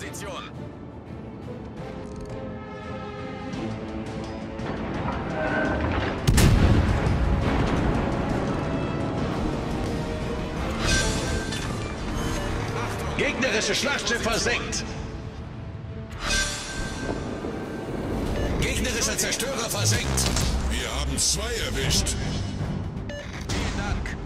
Position. Gegnerische Schlachtschiff versenkt. Gegnerischer Zerstörer versenkt. Wir haben 2 erwischt. Vielen Dank.